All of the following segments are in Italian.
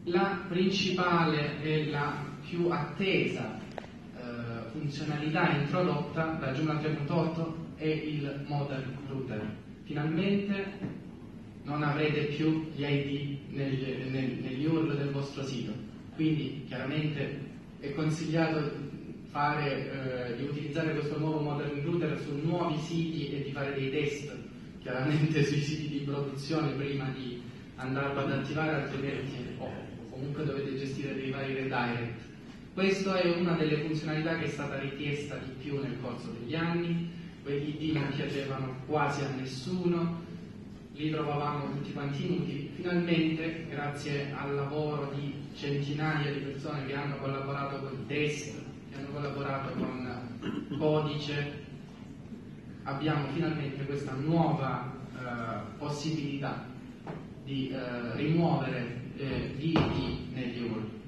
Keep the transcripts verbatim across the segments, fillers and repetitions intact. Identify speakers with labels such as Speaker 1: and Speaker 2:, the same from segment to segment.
Speaker 1: La principale e la più attesa eh, funzionalità introdotta da Joomla tre punto otto è il model router. Finalmente non avrete più gli I D negli, neg, negli U R L del vostro sito, quindi chiaramente è consigliato fare, eh, di utilizzare questo nuovo model router su nuovi siti e di fare dei test chiaramente sui siti di produzione prima di andarlo ad attivare, altrimenti oh, comunque dovete gestire dei vari redirect. Questa è una delle funzionalità che è stata richiesta di più nel corso degli anni. Quei I D non piacevano quasi a nessuno, li trovavamo tutti quanti inutili. Finalmente, grazie al lavoro di centinaia di persone che hanno collaborato con i test, che hanno collaborato con Codice, abbiamo finalmente questa nuova eh, possibilità di eh, rimuovere eh, gli I D negli U R L.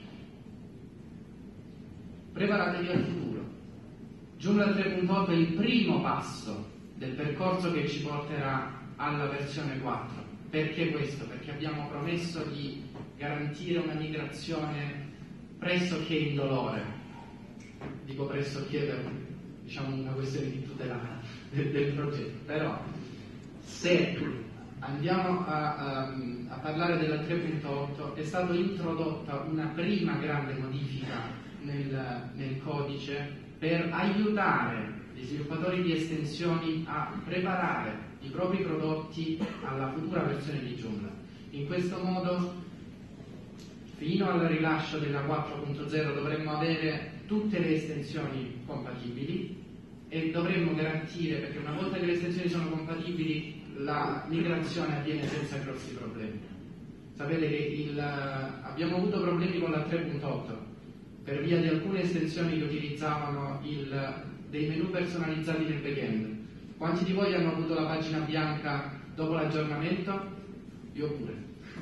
Speaker 1: Preparatevi al futuro. Joomla tre punto otto è il primo passo del percorso che ci porterà alla versione quattro. Perché questo? Perché abbiamo promesso di garantire una migrazione pressoché indolore. Dico pressoché per, diciamo, una questione di tutela del, del progetto. Però se andiamo a, a, a parlare della tre punto otto, è stata introdotta una prima grande modifica nel, nel codice per aiutare gli sviluppatori di estensioni a preparare i propri prodotti alla futura versione di Joomla. In questo modo, fino al rilascio della quattro punto zero dovremmo avere tutte le estensioni compatibili e dovremmo garantire, perché una volta che le estensioni sono compatibili, la migrazione avviene senza grossi problemi. Sapete che il, abbiamo avuto problemi con la tre punto otto per via di alcune estensioni che utilizzavano il, dei menu personalizzati nel backend. Quanti di voi hanno avuto la pagina bianca dopo l'aggiornamento? Io pure.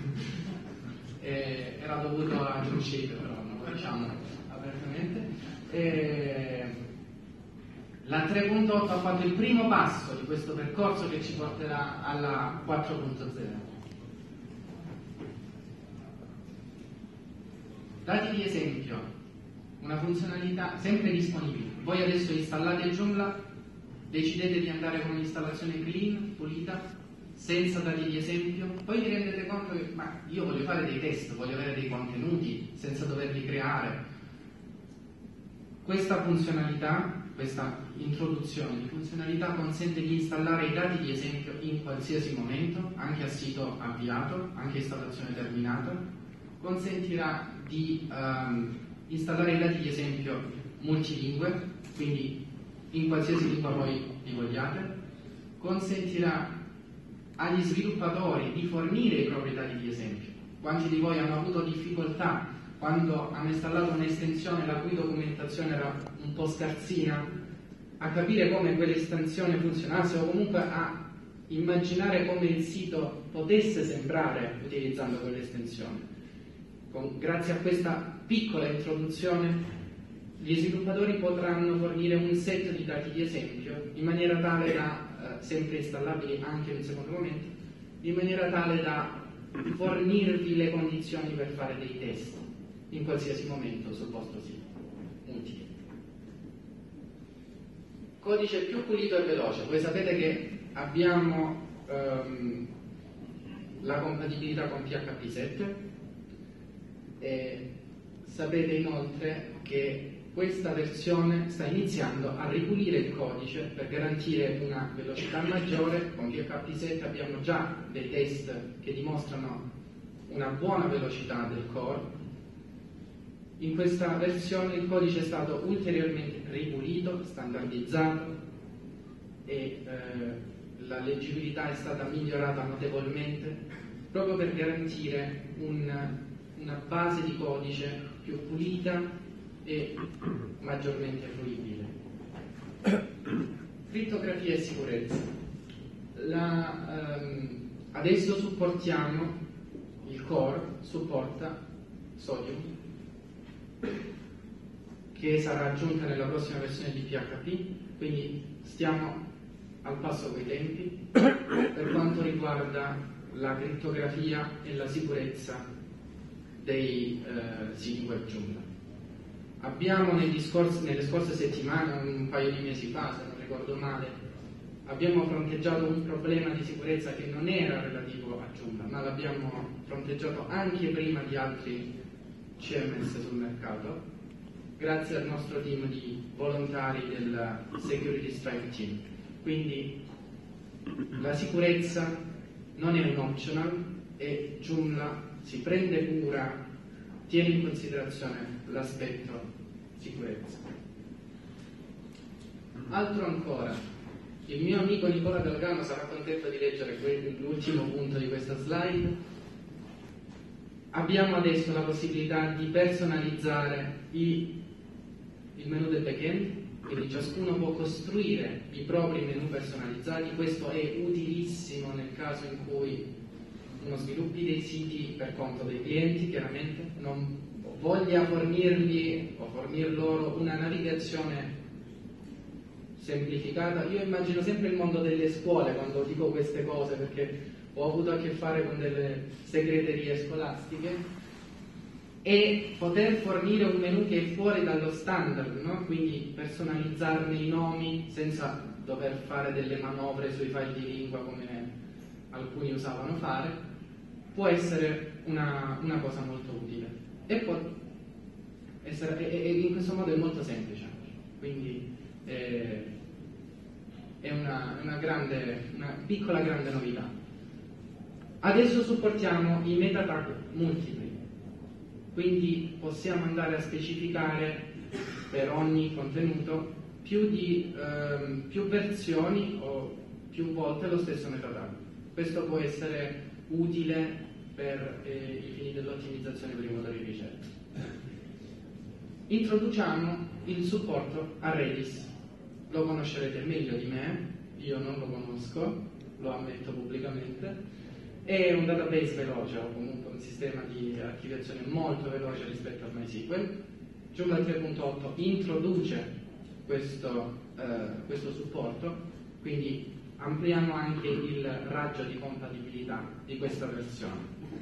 Speaker 1: E, era dovuto a Jumpshape, però non lo diciamo apertamente. E, la tre punto otto ha fatto il primo passo di questo percorso che ci porterà alla quattro punto zero. Dati di esempio, una funzionalità sempre disponibile. Voi adesso installate Joomla, decidete di andare con un'installazione clean, pulita, senza dati di esempio, poi vi rendete conto che ma io voglio fare dei test, voglio avere dei contenuti senza doverli creare. Questa funzionalità, questa introduzione di funzionalità consente di installare i dati di esempio in qualsiasi momento, anche a sito avviato, anche a installazione terminata. Consentirà di um, installare i dati di esempio multilingue, quindi in qualsiasi lingua voi li vogliate. Consentirà agli sviluppatori di fornire i propri dati di esempio. Quanti di voi hanno avuto difficoltà quando hanno installato un'estensione la cui documentazione era un po' scarsina a capire come quell'estensione funzionasse o comunque a immaginare come il sito potesse sembrare utilizzando quell'estensione? Con, grazie a questa piccola introduzione gli sviluppatori potranno fornire un set di dati di esempio in maniera tale da, eh, sempre installabili anche nel secondo momento, in maniera tale da fornirvi le condizioni per fare dei test in qualsiasi momento sul vostro sito. Utile. Codice più pulito e veloce. Voi sapete che abbiamo ehm, la compatibilità con P H P sette e sapete inoltre che questa versione sta iniziando a ripulire il codice per garantire una velocità maggiore. Con P H P sette abbiamo già dei test che dimostrano una buona velocità del core. In questa versione il codice è stato ulteriormente ripulito, standardizzato e eh, la leggibilità è stata migliorata notevolmente proprio per garantire un, una base di codice più pulita e maggiormente fruibile. Crittografia e sicurezza. La, ehm, adesso supportiamo, il core supporta Sodium, che sarà aggiunta nella prossima versione di P H P, quindi stiamo al passo coi tempi per quanto riguarda la crittografia e la sicurezza dei eh, siti web Joomla. Abbiamo negli scorsi, nelle scorse settimane, un paio di mesi fa, se non ricordo male, abbiamo fronteggiato un problema di sicurezza che non era relativo a Joomla, ma l'abbiamo fronteggiato anche prima di altri C M S sul mercato, grazie al nostro team di volontari del Security Strike Team. Quindi la sicurezza non è un optional e Joomla si prende cura, tiene in considerazione l'aspetto sicurezza. Altro ancora, il mio amico Nicola Delgano sarà contento di leggere l'ultimo punto di questa slide. Abbiamo adesso la possibilità di personalizzare i, il menu del backend, quindi ciascuno può costruire i propri menu personalizzati. Questo è utilissimo nel caso in cui uno sviluppi dei siti per conto dei clienti, chiaramente, non voglia fornirgli o fornir loro una navigazione semplificata. Io immagino sempre il mondo delle scuole quando dico queste cose, perché ho avuto a che fare con delle segreterie scolastiche, e poter fornire un menu che è fuori dallo standard, no? Quindi personalizzarne i nomi senza dover fare delle manovre sui file di lingua come alcuni usavano fare, può essere una, una cosa molto utile e può essere, e, e in questo modo è molto semplice, quindi eh, è una, una, grande, una piccola grande novità. Adesso supportiamo i meta tag multipli, quindi possiamo andare a specificare per ogni contenuto più, di, ehm, più versioni o più volte lo stesso meta tag. Questo può essere utile per eh, i fini dell'ottimizzazione per i motori di ricerca. Introduciamo il supporto a Redis. Lo conoscerete meglio di me, io non lo conosco, lo ammetto pubblicamente. È un database veloce o comunque un sistema di archiviazione molto veloce rispetto a MySQL. Joomla tre punto otto introduce questo, eh, questo supporto, quindi ampliamo anche il raggio di compatibilità di questa versione.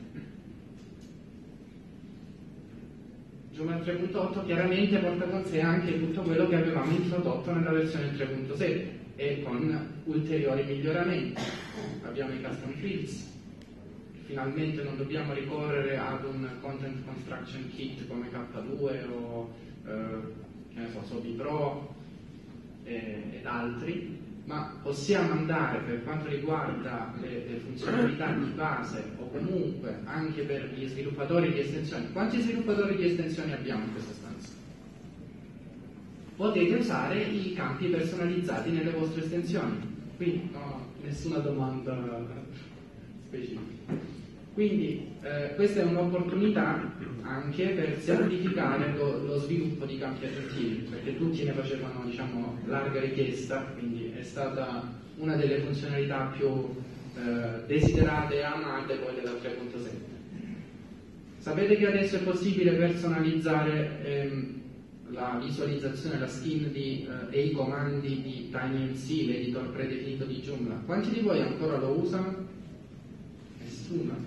Speaker 1: Joomla tre punto otto chiaramente porta con sé anche tutto quello che avevamo introdotto nella versione tre punto sette e con ulteriori miglioramenti. Abbiamo i custom fields. Finalmente non dobbiamo ricorrere ad un content construction kit come K due o eh, che ne so, Sobi Pro eh, ed altri, ma possiamo andare, per quanto riguarda le, le funzionalità di base o comunque anche per gli sviluppatori di estensioni. Quanti sviluppatori di estensioni abbiamo in questa stanza? Potete usare i campi personalizzati nelle vostre estensioni, quindi no, nessuna domanda specifica. Quindi eh, questa è un'opportunità anche per semplificare lo, lo sviluppo di campi aggiuntivi, perché tutti ne facevano, diciamo, larga richiesta, quindi è stata una delle funzionalità più eh, desiderate e amate quelle dal tre punto sette. Sapete che adesso è possibile personalizzare ehm, la visualizzazione, la skin di, eh, e i comandi di TinyMC, l'editor predefinito di Joomla. Quanti di voi ancora lo usano? Nessuno.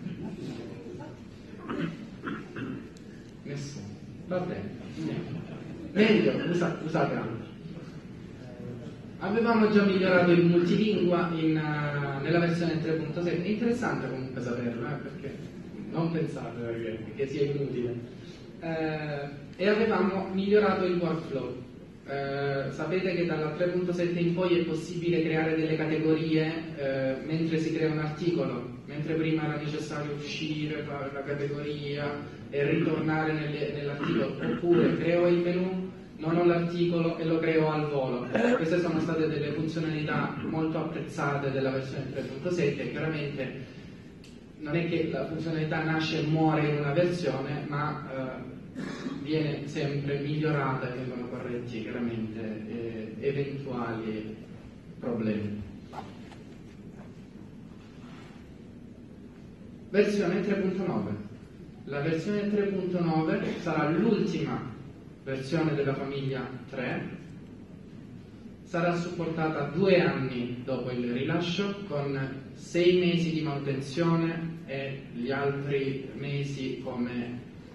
Speaker 1: Nessuno. Va bene. Meglio, usa, usate altro. Avevamo già migliorato il multilingua in, uh, nella versione tre punto sette. È interessante comunque saperlo, eh, perché non pensate che, che sia inutile. Eh, e avevamo migliorato il workflow. Eh, sapete che dalla tre punto sette in poi è possibile creare delle categorie eh, mentre si crea un articolo, mentre prima era necessario uscire, fare la categoria e ritornare nelle, nell'articolo, oppure creo il menu, non ho l'articolo e lo creo al volo. Queste sono state delle funzionalità molto apprezzate della versione tre punto sette. Chiaramente non è che la funzionalità nasce e muore in una versione, ma eh, viene sempre migliorata e vengono corretti chiaramente eh, eventuali problemi. Versione tre punto nove. La versione tre punto nove sarà l'ultima versione della famiglia tre, sarà supportata due anni dopo il rilascio con sei mesi di manutenzione e gli altri mesi come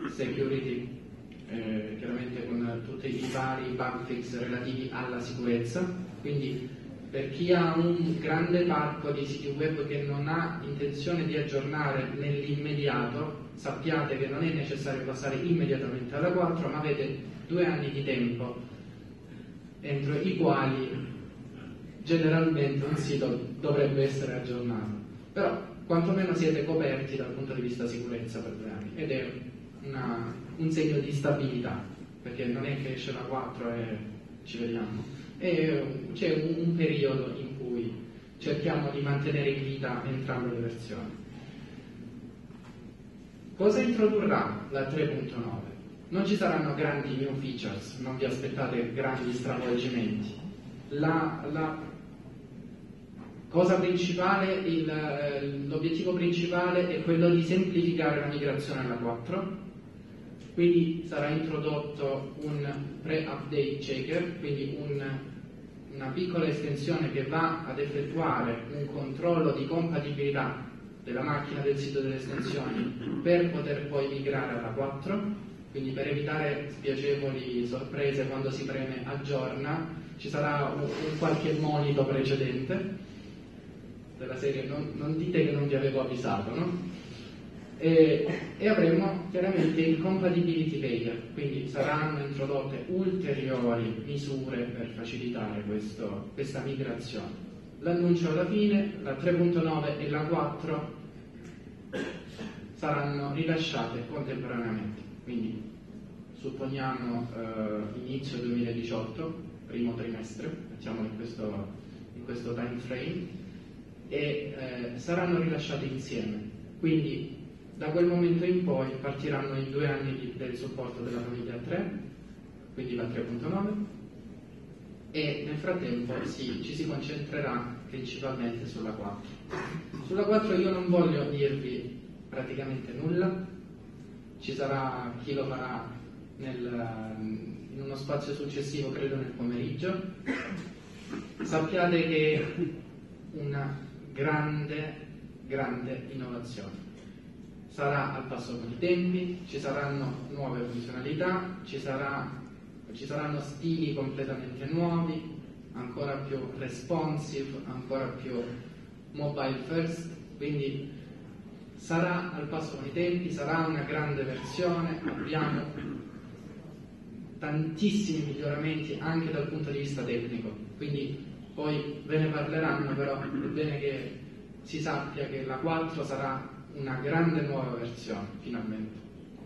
Speaker 1: security, eh, chiaramente con tutti i vari bug fix relativi alla sicurezza. Quindi per chi ha un grande parco di siti web che non ha intenzione di aggiornare nell'immediato, sappiate che non è necessario passare immediatamente alla quattro, ma avete due anni di tempo entro i quali generalmente un sito dovrebbe essere aggiornato. Però quantomeno siete coperti dal punto di vista sicurezza per due anni, ed è una, un segno di stabilità, perché non è che esce la quattro e ci vediamo. E c'è un, un periodo in cui cerchiamo di mantenere in vita entrambe le versioni. Cosa introdurrà la tre punto nove? Non ci saranno grandi new features, non vi aspettate grandi stravolgimenti. La, la cosa principale, il, l'obiettivo principale è quello di semplificare la migrazione alla quattro. Quindi sarà introdotto un pre-update checker, quindi un, una piccola estensione che va ad effettuare un controllo di compatibilità della macchina, del sito, delle estensioni, per poter poi migrare alla quattro. Quindi per evitare spiacevoli sorprese quando si preme aggiorna, ci sarà un, un qualche monito precedente della serie non, non dite che non vi avevo avvisato, no? E, e avremo chiaramente il compatibility layer, quindi saranno introdotte ulteriori misure per facilitare questo, questa migrazione. L'annuncio alla fine, la tre punto nove e la quattro saranno rilasciate contemporaneamente, quindi supponiamo eh, inizio duemiladiciotto, primo trimestre, mettiamolo in questo, in questo time frame, e eh, saranno rilasciate insieme. Quindi da quel momento in poi partiranno i due anni di, del supporto della famiglia tre, quindi la tre punto nove, e nel frattempo sì, ci si concentrerà principalmente sulla quattro. Sulla quattro io non voglio dirvi praticamente nulla, ci sarà chi lo farà nel, in uno spazio successivo, credo nel pomeriggio. Sappiate che è una grande, grande innovazione. Sarà al passo con i tempi, ci saranno nuove funzionalità, ci, sarà, ci saranno stili completamente nuovi, ancora più responsive, ancora più mobile first, quindi sarà al passo con i tempi, sarà una grande versione, abbiamo tantissimi miglioramenti anche dal punto di vista tecnico, quindi poi ve ne parleranno, però è bene che si sappia che la quattro sarà una grande nuova versione, finalmente.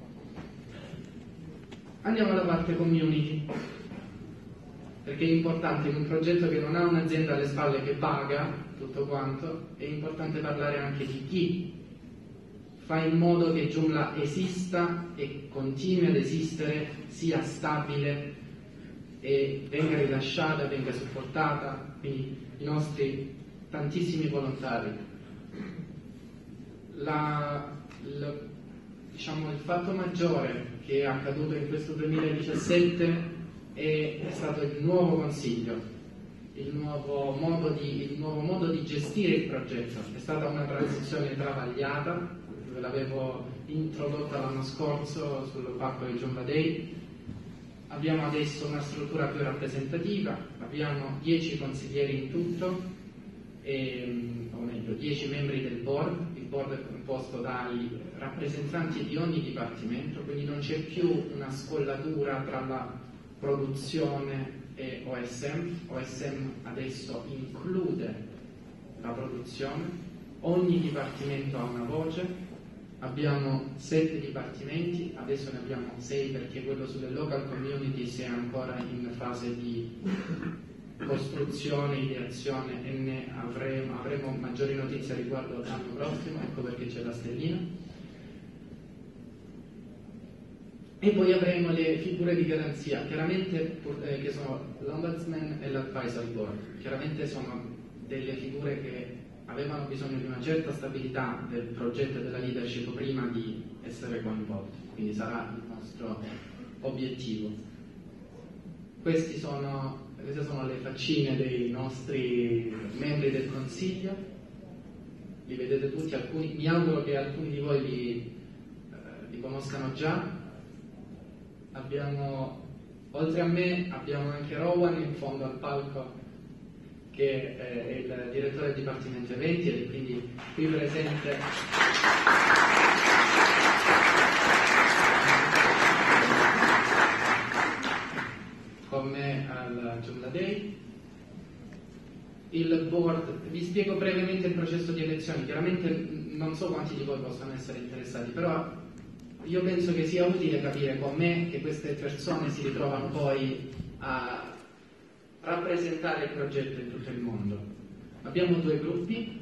Speaker 1: Andiamo alla parte community, perché è importante in un progetto che non ha un'azienda alle spalle che paga tutto quanto, è importante parlare anche di chi fa in modo che Joomla esista e continui ad esistere, sia stabile e venga rilasciata, venga supportata, quindi i nostri tantissimi volontari. La, la, diciamo, il fatto maggiore che è accaduto in questo duemiladiciassette è, è stato il nuovo consiglio, il nuovo, modo di, il nuovo modo di gestire il progetto. È stata una transizione travagliata, ve l'avevo introdotta l'anno scorso sul palco del Joomla Day. Abbiamo adesso una struttura più rappresentativa, abbiamo dieci consiglieri in tutto, e, o meglio dieci membri del board. Il board è composto dai rappresentanti di ogni dipartimento, quindi non c'è più una scollatura tra la produzione e O S M. O S M adesso include la produzione, ogni dipartimento ha una voce, abbiamo sette dipartimenti, adesso ne abbiamo sei perché quello sulle local communities è ancora in fase di costruzione, ideazione, e ne avremo, avremo maggiori notizie a riguardo l'anno prossimo, ecco perché c'è la stellina. E poi avremo le figure di garanzia, chiaramente eh, che sono l'Ombudsman e l'Advisory Board. Chiaramente sono delle figure che avevano bisogno di una certa stabilità del progetto e della leadership prima di essere coinvolti, quindi sarà il nostro obiettivo. Questi sono Queste sono le faccine dei nostri membri del consiglio, li vedete tutti, alcuni, mi auguro che alcuni di voi li, eh, li conoscano già, abbiamo, oltre a me, abbiamo anche Rowan in fondo al palco, che è il direttore del Dipartimento Eventi e quindi qui presente. Con me al Joomla Day. Il board, vi spiego brevemente il processo di elezioni, chiaramente non so quanti di voi possono essere interessati, però io penso che sia utile capire con me che queste persone si ritrovano poi a rappresentare il progetto in tutto il mondo. Abbiamo due gruppi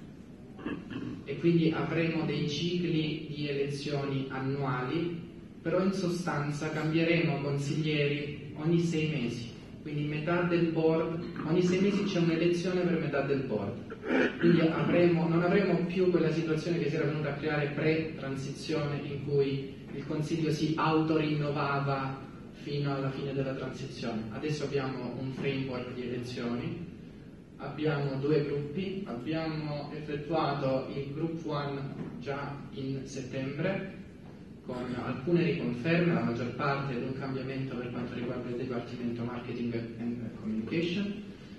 Speaker 1: e quindi avremo dei cicli di elezioni annuali, però in sostanza cambieremo consiglieri ogni sei mesi. Quindi metà del board, ogni sei mesi c'è un'elezione per metà del board. Quindi avremo, non avremo più quella situazione che si era venuta a creare pre-transizione in cui il Consiglio si autorinnovava fino alla fine della transizione. Adesso abbiamo un framework di elezioni, abbiamo due gruppi, abbiamo effettuato il Group uno già in settembre, con alcune riconferme, la maggior parte ed un cambiamento per quanto riguarda il Dipartimento Marketing and Communication,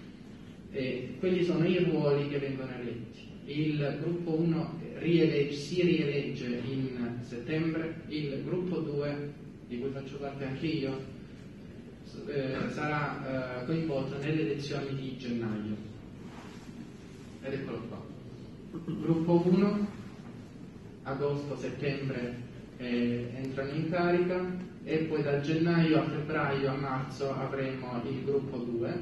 Speaker 1: e quelli sono i ruoli che vengono eletti. Il gruppo uno rielegge, si rielegge in settembre, il gruppo due, di cui faccio parte anche io, eh, sarà eh, coinvolto nelle elezioni di gennaio. Ed eccolo qua. Gruppo uno, agosto, settembre, Eh, entrano in carica e poi da gennaio a febbraio a marzo avremo il gruppo due.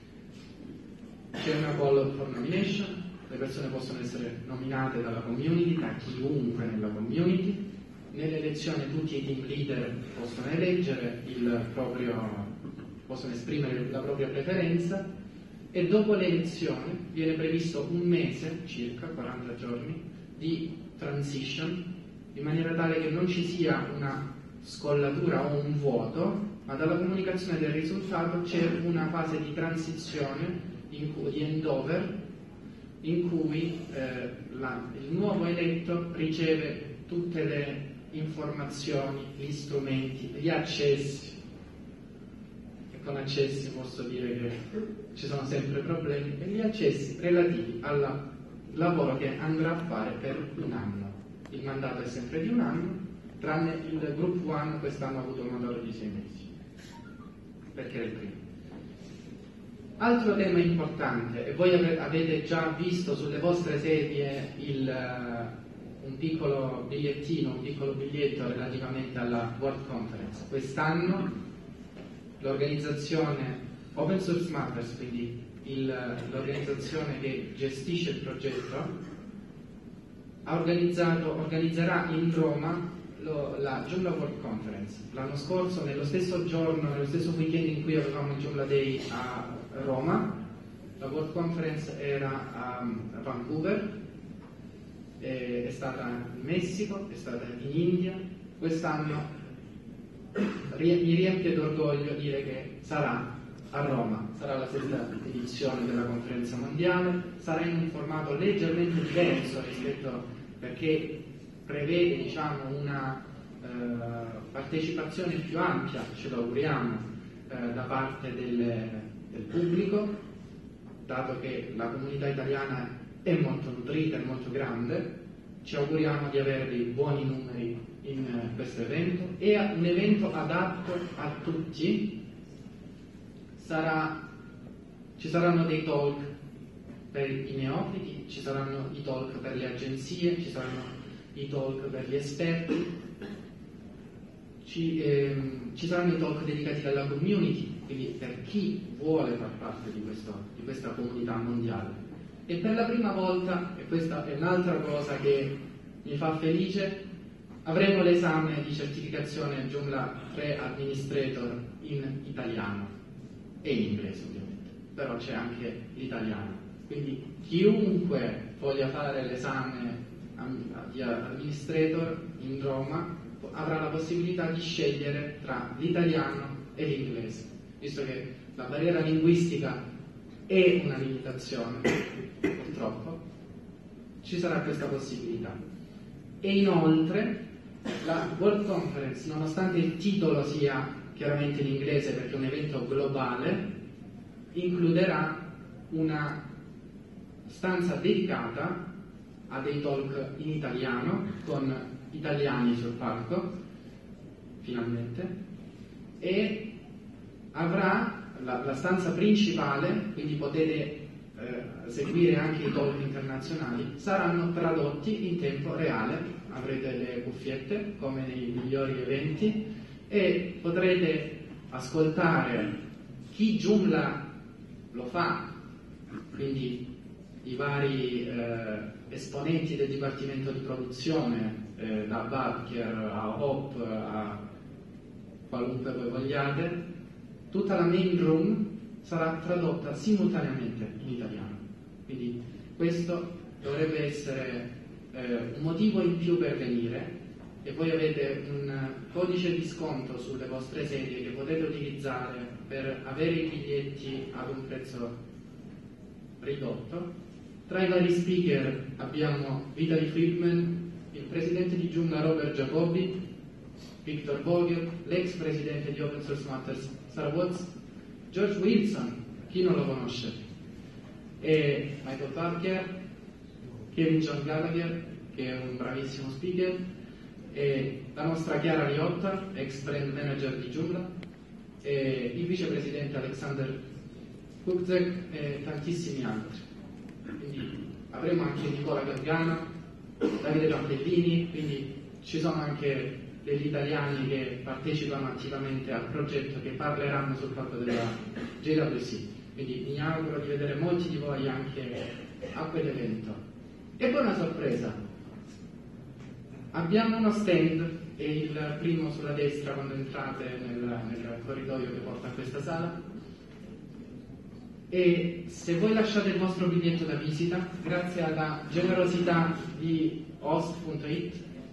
Speaker 1: C'è una call for nomination, le persone possono essere nominate dalla community, da chiunque nella community. Nell'elezione tutti i team leader possono eleggere il proprio, possono esprimere la propria preferenza, e dopo l'elezione viene previsto un mese, circa quaranta giorni, di transition, in maniera tale che non ci sia una scollatura o un vuoto, ma dalla comunicazione del risultato c'è una fase di transizione, in cui, di handover, in cui eh, la, il nuovo eletto riceve tutte le informazioni, gli strumenti, gli accessi. E con accessi posso dire che ci sono sempre problemi, e gli accessi relativi al lavoro che andrà a fare per un anno. Il mandato è sempre di un anno, tranne il Group uno quest'anno ha avuto un mandato di sei mesi, perché era il primo. Altro tema importante, e voi avete già visto sulle vostre sedie il, uh, un piccolo bigliettino, un piccolo biglietto relativamente alla World Conference. Quest'anno l'organizzazione Open Source Matters, quindi il, l'organizzazione che gestisce il progetto, ha organizzato, organizzerà in Roma lo, la Joomla World Conference. L'anno scorso, nello stesso giorno, nello stesso weekend in cui avevamo il Joomla Day a Roma, la World Conference era a, a Vancouver, è, è stata in Messico, è stata in India. Quest'anno mi riempie d'orgoglio dire che sarà a Roma, sarà la sesta edizione della conferenza mondiale, sarà in un formato leggermente diverso rispetto, perché prevede, diciamo, una eh, partecipazione più ampia, ce lo auguriamo, eh, da parte del, del pubblico, dato che la comunità italiana è molto nutrita e molto grande. Ci auguriamo di avere dei buoni numeri in eh, questo evento. È un evento adatto a tutti. Sarà, ci saranno dei talk per i neofiti, ci saranno i talk per le agenzie, ci saranno i talk per gli esperti, ci, ehm, ci saranno i talk dedicati alla community, quindi per chi vuole far parte di, questo, di questa comunità mondiale. E per la prima volta, e questa è un'altra cosa che mi fa felice, avremo l'esame di certificazione Joomla tre Administrator in italiano e in inglese ovviamente, però c'è anche l'italiano. Quindi chiunque voglia fare l'esame di Administrator in Roma avrà la possibilità di scegliere tra l'italiano e l'inglese, visto che la barriera linguistica è una limitazione, purtroppo, ci sarà questa possibilità. E inoltre La World Conference, nonostante il titolo sia chiaramente in inglese perché è un evento globale, includerà una stanza dedicata a dei talk in italiano, con italiani sul palco, finalmente, e avrà la, la stanza principale, quindi potete eh, seguire anche i talk internazionali, saranno tradotti in tempo reale, avrete le cuffiette come nei migliori eventi e potrete ascoltare chi Joomla lo fa, quindi i vari eh, esponenti del dipartimento di produzione, eh, da Barker a Hop a qualunque voi vogliate, tutta la main room sarà tradotta simultaneamente in italiano. Quindi questo dovrebbe essere eh, un motivo in più per venire, e voi avete un codice di sconto sulle vostre sedie che potete utilizzare per avere i biglietti ad un prezzo ridotto. Tra i vari speaker abbiamo Vitaly Friedman, il presidente di Joomla Robert Jacobi, Victor Vogel, l'ex presidente di Open Source Matters Sarah Watts, George Wilson, chi non lo conosce, e Michael Parker, Kevin John Gallagher, che è un bravissimo speaker, e la nostra Chiara Riotta, ex brand manager di Joomla, e il vicepresidente Alexander Kubzek e tantissimi altri. Quindi avremo anche Nicola Gargano, Davide Pampellini, quindi ci sono anche degli italiani che partecipano attivamente al progetto, che parleranno sul fatto della J W C. Quindi mi auguro di vedere molti di voi anche a quell'evento. E poi una sorpresa, abbiamo uno stand, è il primo sulla destra quando entrate nel, nel corridoio che porta a questa sala, e se voi lasciate il vostro biglietto da visita, grazie alla generosità di host punto it,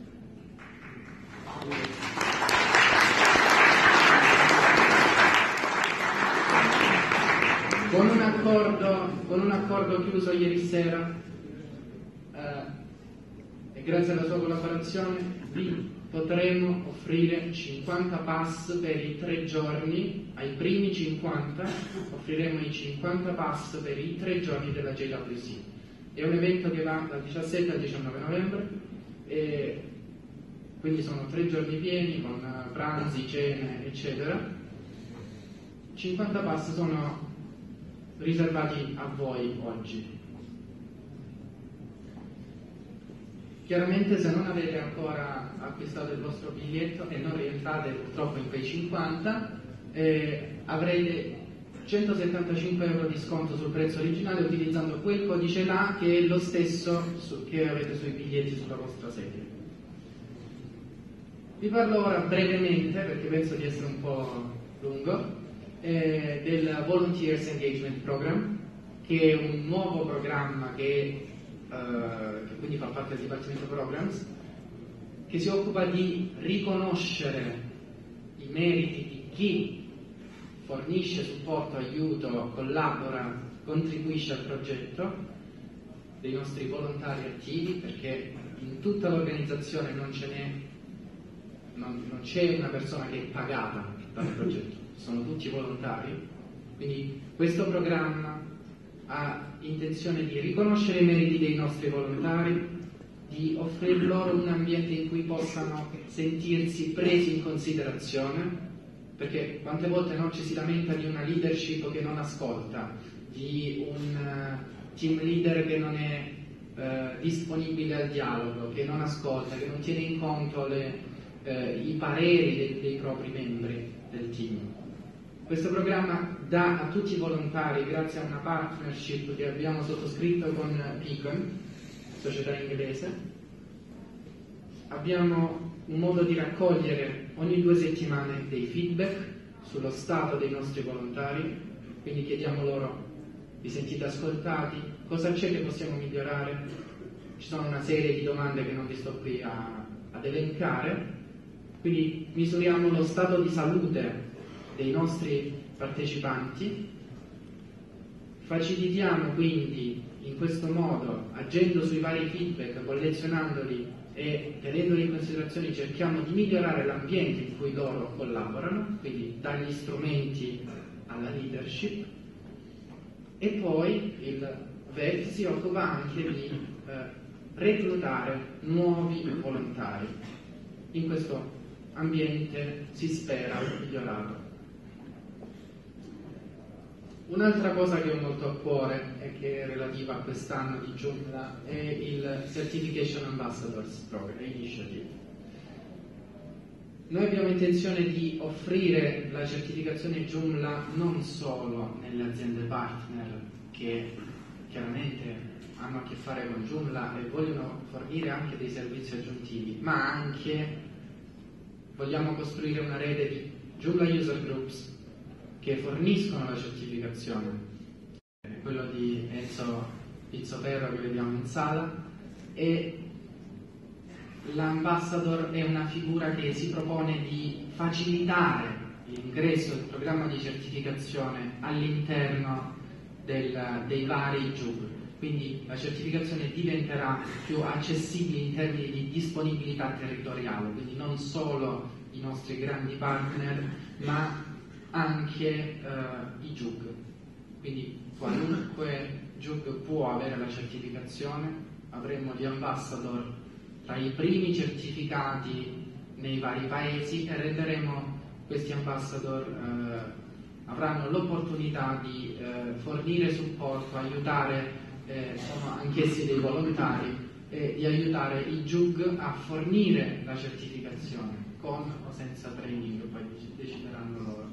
Speaker 1: con un accordo, con un accordo chiuso ieri sera, eh, e grazie alla sua collaborazione vi potremo offrire cinquanta pass per i tre giorni, ai primi cinquanta offriremo i cinquanta pass per i tre giorni della J W C. È un evento che va dal diciassette al diciannove novembre, e quindi sono tre giorni pieni con pranzi, cene, eccetera. cinquanta pass sono riservati a voi oggi. Chiaramente se non avete ancora acquistato il vostro biglietto e non rientrate purtroppo in quei cinquanta, eh, avrete centosettantacinque euro di sconto sul prezzo originale utilizzando quel codice là, che è lo stesso su, che avete sui biglietti sulla vostra sedia. Vi parlo ora brevemente, perché penso di essere un po' lungo, eh, del Volunteers Engagement Program, che è un nuovo programma che Uh, che quindi fa parte del Dipartimento Programs, che si occupa di riconoscere i meriti di chi fornisce supporto, aiuto, collabora, contribuisce al progetto, dei nostri volontari attivi, perché in tutta l'organizzazione non ce n'è, non, non c'è una persona che è pagata dal progetto, sono tutti volontari. Quindi questo programma ha intenzione di riconoscere i meriti dei nostri volontari, di offrire loro un ambiente in cui possano sentirsi presi in considerazione, perché quante volte non ci si lamenta di una leadership che non ascolta, di un uh, team leader che non è uh, disponibile al dialogo, che non ascolta, che non tiene in conto le, uh, i pareri dei, dei propri membri del team. Questo programma dà a tutti i volontari, grazie a una partnership che abbiamo sottoscritto con Beacon, società inglese, abbiamo un modo di raccogliere ogni due settimane dei feedback sullo stato dei nostri volontari, quindi chiediamo loro: vi sentite ascoltati? Cosa c'è che possiamo migliorare? Ci sono una serie di domande che non vi sto qui a, ad elencare, quindi misuriamo lo stato di salute dei nostri partecipanti, facilitiamo quindi in questo modo, agendo sui vari feedback, collezionandoli, e tenendoli in considerazione cerchiamo di migliorare l'ambiente in cui loro collaborano, quindi dagli strumenti alla leadership. E poi il V E F si occupa anche di eh, reclutare nuovi volontari in questo ambiente, si spera, migliorato. Un'altra cosa che ho molto a cuore e che è relativa a quest'anno di Joomla è il Certification Ambassadors Program Initiative. Noi abbiamo intenzione di offrire la certificazione Joomla non solo nelle aziende partner che chiaramente hanno a che fare con Joomla e vogliono fornire anche dei servizi aggiuntivi, ma anche vogliamo costruire una rete di Joomla User Groups che forniscono la certificazione, quello di Enzo Pizzoferro che vediamo in sala, e l'ambassador è una figura che si propone di facilitare l'ingresso del programma di certificazione all'interno del, dei vari J U G, quindi la certificazione diventerà più accessibile in termini di disponibilità territoriale, quindi non solo i nostri grandi partner, ma anche eh, i J U G, quindi qualunque J U G può avere la certificazione. Avremo gli ambassador tra i primi certificati nei vari paesi e renderemo questi ambassador eh, avranno l'opportunità di eh, fornire supporto, aiutare, eh, sono anch'essi dei volontari, e di aiutare i J U G a fornire la certificazione con o senza training, poi decideranno loro.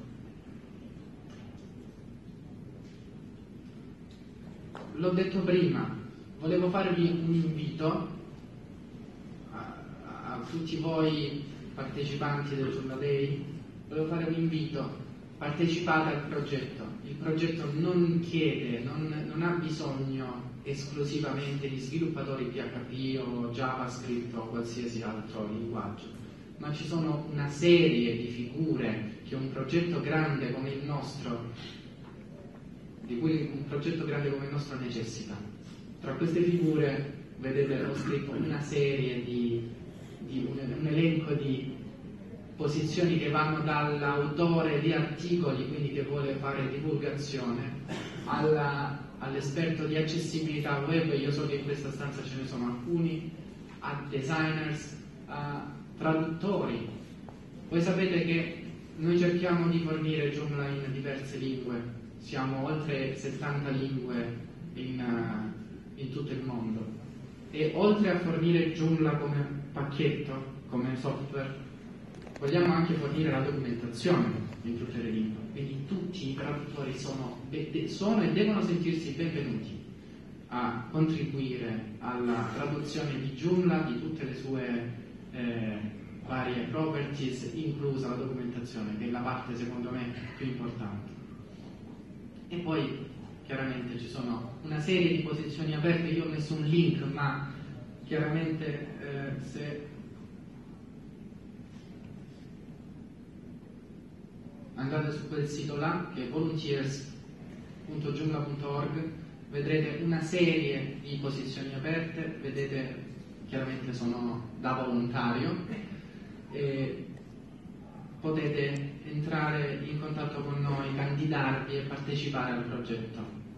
Speaker 1: L'ho detto prima, volevo farvi un invito a, a tutti voi partecipanti del Joomla Day, volevo fare un invito, partecipate al progetto. Il progetto non chiede, non, non ha bisogno esclusivamente di sviluppatori P H P o JavaScript o qualsiasi altro linguaggio, ma ci sono una serie di figure che un progetto grande come il nostro di cui un progetto grande come il nostro necessita. Tra queste figure, vedete, ho scritto una serie di, di un, un elenco di posizioni che vanno dall'autore di articoli, quindi che vuole fare divulgazione, alla, all'esperto di accessibilità web, io so che in questa stanza ce ne sono alcuni, a designers, a traduttori. Voi sapete che noi cerchiamo di fornire Joomla in diverse lingue. Siamo oltre settanta lingue in, uh, in tutto il mondo, e oltre a fornire Joomla come pacchetto, come software, vogliamo anche fornire la documentazione in tutte le lingue, quindi tutti i traduttori sono, sono e devono sentirsi benvenuti a contribuire alla traduzione di Joomla, di tutte le sue eh, varie properties, inclusa la documentazione, che è la parte secondo me più importante. E poi chiaramente ci sono una serie di posizioni aperte, io ho messo un link, ma chiaramente eh, se andate su quel sito là, che è volunteers punto joomla punto org, vedrete una serie di posizioni aperte, vedete chiaramente sono da volontario, e potete entrare in contatto con noi, candidarvi e partecipare al progetto.